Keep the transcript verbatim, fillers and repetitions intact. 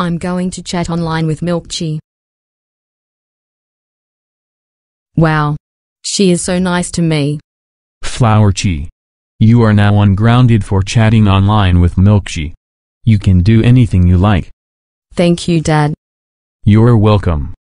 I'm going to chat online with Milktchi. Wow. She is so nice to me. Flowertchi. You are now ungrounded for chatting online with Milktchi. You can do anything you like. Thank you, Dad. You're welcome.